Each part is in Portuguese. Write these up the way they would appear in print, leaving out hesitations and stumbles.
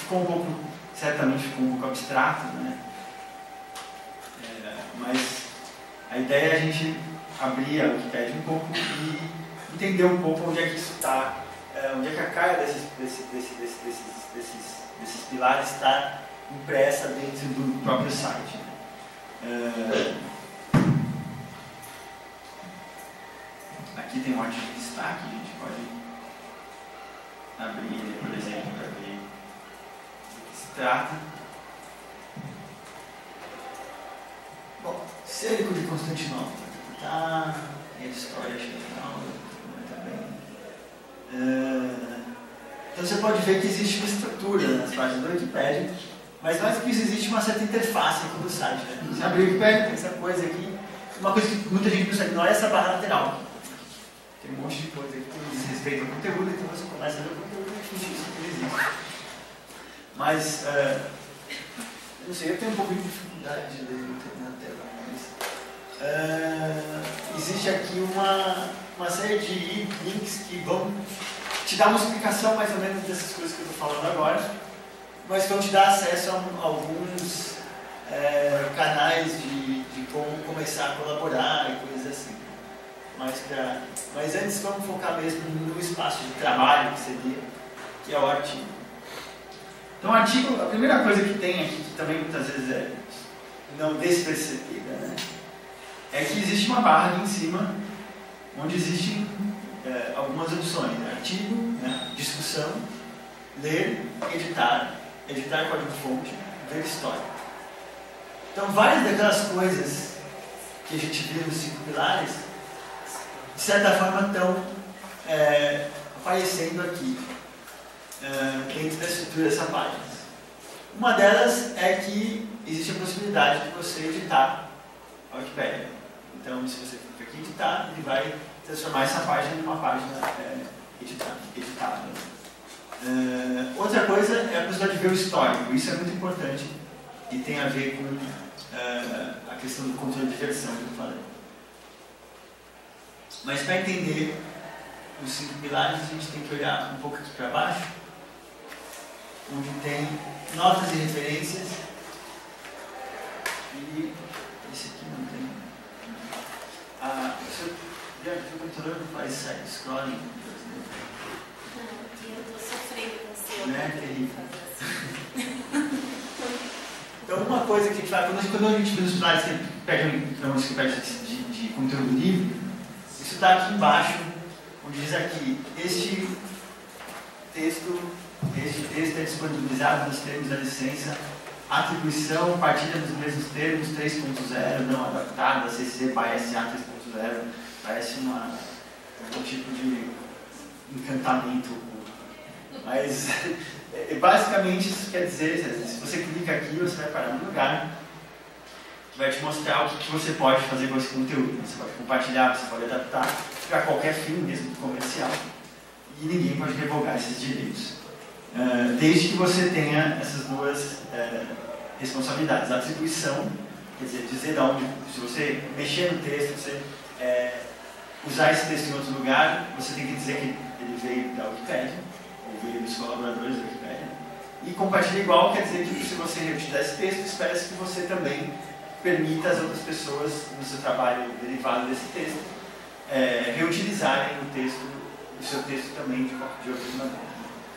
ficou um pouco, certamente ficou um pouco abstrato, né? Mas a ideia é a gente abrir a Wikipédia um pouco e entender um pouco onde é que isso está, onde é que a cara desses pilares está impressa dentro do próprio site. Aqui tem um artigo de destaque, a gente pode abrir ele, por exemplo, para ver do que se trata. Bom, Cerco de Constantinopla, tá? E a história geral também. Então você pode ver que existe uma estrutura nas páginas da Wikipédia, mas mais do que isso, existe uma certa interface aqui do site. Né? Você abre a Wikipédia, tem essa coisa aqui, uma coisa que muita gente pensa, não é essa barra lateral. Tem um monte de coisa aqui que diz respeito ao conteúdo, então você começa a ver o conteúdo e finge isso que existe. Mas, eu não sei, eu tenho um pouco de dificuldade de ler na tela, mas existe aqui uma série de links que vão te dar uma explicação mais ou menos dessas coisas que eu estou falando agora, mas vão te dar acesso a alguns canais de como começar a colaborar e coisas assim. Mas antes vamos focar mesmo no espaço de trabalho que seria, que é o artigo. Então o artigo, a primeira coisa que tem aqui, que também muitas vezes é não despercebida, né, é que existe uma barra aqui em cima, onde existem algumas opções, né? Artigo, né? Discussão, ler, editar código-fonte, ver história. Então várias daquelas coisas que a gente viu nos 5 pilares, de certa forma estão aparecendo aqui, dentro da estrutura dessa página. Uma delas é que existe a possibilidade de você editar a Wikipédia. Então, se você clicar aqui em editar, ele vai transformar essa página em uma página editável. Outra coisa é a possibilidade de ver o histórico. Isso é muito importante e tem a ver com a questão do controle de versão que eu falei. Mas para entender os 5 pilares, a gente tem que olhar um pouco aqui para baixo, onde tem notas e referências. E esse aqui não tem. O computador não faz side-scrolling? Não, eu estou sofrendo com o seu. Não é terrível. Então, uma coisa que a gente faz, quando a gente vê os pilares que pegam de conteúdo livre, isso está aqui embaixo, onde diz aqui, este texto é disponibilizado nos termos da licença, atribuição, partilha dos mesmos termos, 3.0, não adaptada, CC by SA 3.0, parece um tipo de encantamento. Mas, basicamente, isso quer dizer, se você clica aqui, você vai parar no lugar que vai te mostrar o que você pode fazer com esse conteúdo. Você pode compartilhar, você pode adaptar para qualquer fim, mesmo comercial, e ninguém pode revogar esses direitos. Desde que você tenha essas duas responsabilidades. A atribuição, quer dizer de onde, se você mexer no texto, você usar esse texto em outro lugar, você tem que dizer que ele veio da Wikipédia, ou veio dos colaboradores da Wikipédia. E compartilhar igual quer dizer que se você reutilizar esse texto, espera-se que você também permita às outras pessoas, no seu trabalho derivado desse texto, reutilizarem o seu texto também de outras maneiras.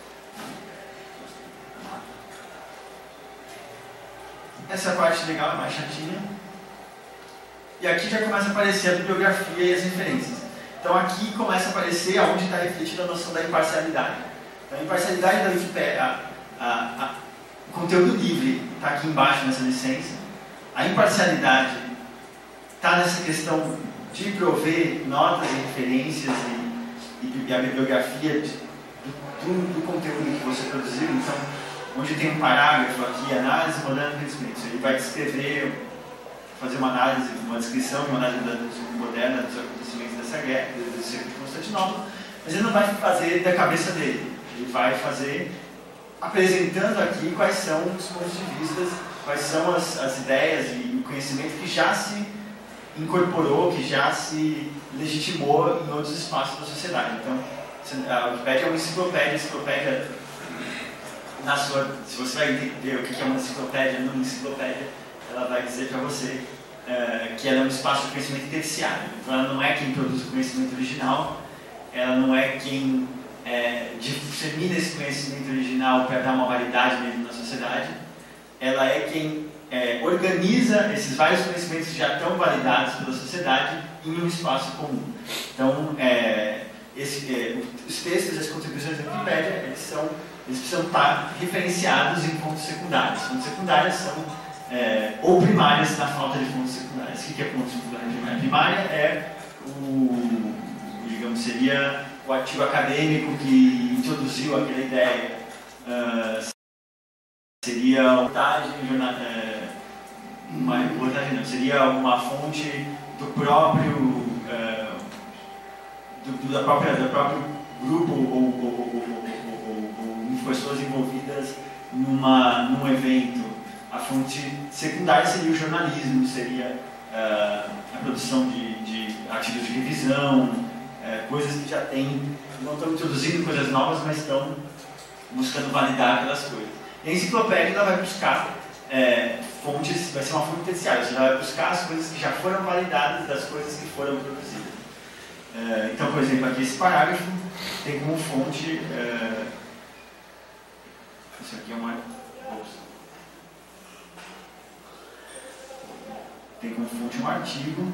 Essa parte legal é mais chatinha. E aqui já começa a aparecer a bibliografia e as referências. Então aqui começa a aparecer onde está refletida a noção da imparcialidade. Então, a imparcialidade da Wikipédia, o conteúdo livre está aqui embaixo nessa licença. A imparcialidade está nessa questão de prover notas e referências e a bibliografia do conteúdo que você produziu. Então, onde tem um parágrafo aqui, análise moderna do acontecimentos, ele vai descrever, fazer uma análise, uma descrição de uma análise moderna dos acontecimentos dessa guerra, do cerco de Constantinopla, mas ele não vai fazer da cabeça dele, ele vai fazer apresentando aqui quais são os pontos de vista, quais são as ideias e o conhecimento que já se incorporou, que já se legitimou em outros espaços da sociedade. Então, a Wikipédia é uma enciclopédia se você vai entender o que é uma enciclopédia, numa enciclopédia, ela vai dizer para você que ela é um espaço de conhecimento terciário. Então ela não é quem produz o conhecimento original, ela não é quem dissemina esse conhecimento original para dar uma validade mesmo na sociedade, ela é quem organiza esses vários conhecimentos que já estão validados pela sociedade em um espaço comum. Então, os textos, as contribuições da Wikipédia, eles precisam estar referenciados em fontes secundárias. Fontes secundárias são ou primárias na falta de fontes secundárias. O que é fonte secundária primária? Primária é digamos, seria o artigo acadêmico que introduziu aquela ideia. Seria seria uma fonte do próprio do próprio grupo ou pessoas envolvidas num evento. A fonte secundária seria o jornalismo, seria a produção de artigos de revisão, coisas que já têm, não estão introduzindo coisas novas, mas estão buscando validar aquelas coisas. E a enciclopédia ela vai buscar fontes, vai ser uma fonte terciária, ou seja, ela vai buscar as coisas que já foram validadas das coisas que foram produzidas. Então, por exemplo, aqui esse parágrafo tem como fonte, isso aqui é uma... tem como fonte um artigo,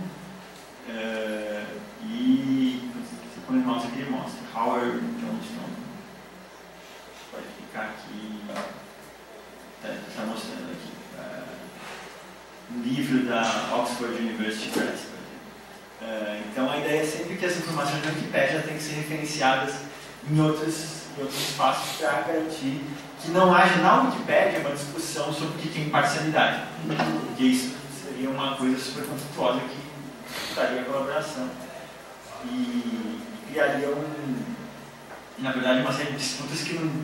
e você põe o mouse aqui e mostra. Howard Johnston. Pode clicar aqui. Está mostrando aqui. Um livro da Oxford University Press. Então a ideia é sempre que as informações da Wikipédia têm que ser referenciadas em outros espaços para garantir que não haja na Wikipédia uma discussão sobre o que é imparcialidade. Porque isso seria uma coisa super conflituosa que daria colaboração e criaria na verdade uma série de disputas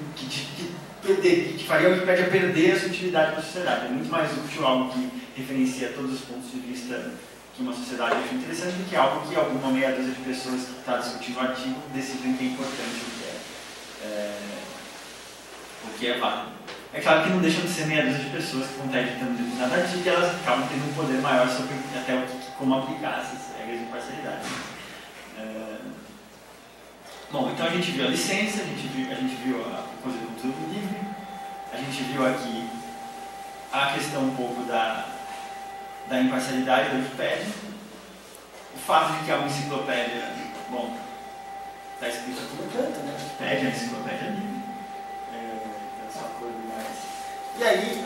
que faria a Wikipédia perder a sua utilidade para a sociedade. É muito mais útil algo que referencia todos os pontos de vista que uma sociedade acha interessante do que algo que alguma meia dúzia de pessoas que está discutindo o artigo decidem que é importante o que é válido. É claro que não deixam de ser meia dúzia de pessoas que vão estar editando determinado artigo e elas acabam tendo um poder maior sobre até como aplicar essas regras de parcialidade. Bom, então a gente viu a licença, a gente viu a coisa do conteúdo livre, a gente viu aqui a questão um pouco da imparcialidade da Wikipédia, o fato de que é uma enciclopédia, bom, está escrito aqui no canto, né? Wikipédia é uma enciclopédia livre. Essa coisa mais. E aí,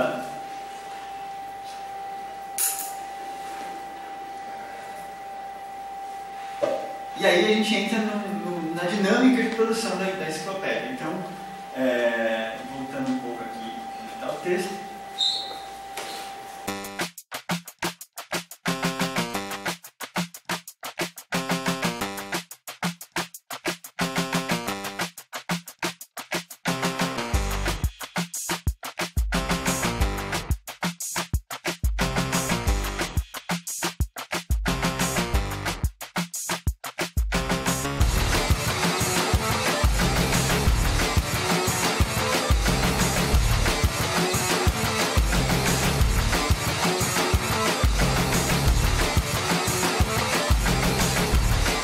a gente entra na dinâmica de produção da enciclopédia. Então, voltando um pouco aqui, digitar o texto.